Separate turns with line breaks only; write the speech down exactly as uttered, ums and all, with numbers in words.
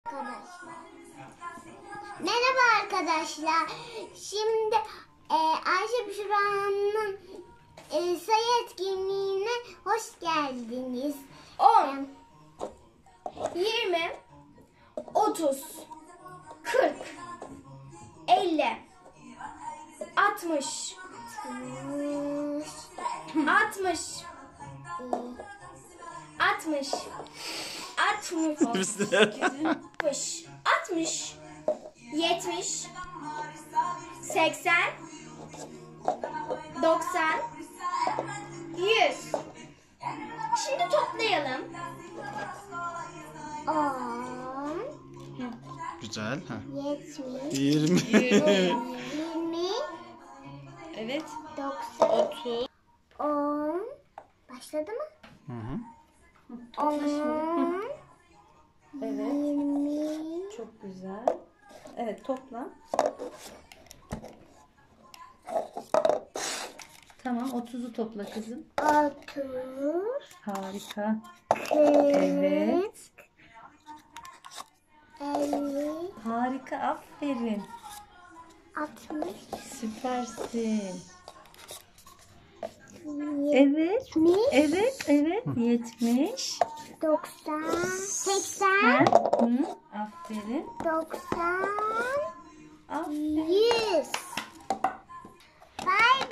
Arkadaşlar. Merhaba arkadaşlar. Şimdi e, Ayşe Büşra'nın e, sayı etkinliğine hoş geldiniz.
on, yirmi, otuz, kırk, elli, altmış, altmış, altmış, altmış, altmış, altmış, yetmiş, seksen, doksan, yüz. Şimdi toplayalım.
on,
Güzel. Ha.
yetmiş,
yirmi.
yirmi,
Evet.
doksan,
otuz.
on. Başladı mı?
Hı hı.
on,
Evet.
yirmi,
Çok güzel. Evet, topla. Tamam, otuzu topla kızım.
otuz,
Harika.
kırk,
Evet.
elli,
Harika, aferin.
altmış,
Süpersin.
yetmiş,
Evet. Evet, evet. yetmiş.
doksan, seksen,
Ha? Hı, aferin.
doksan,
Aferin.
yüz. Bay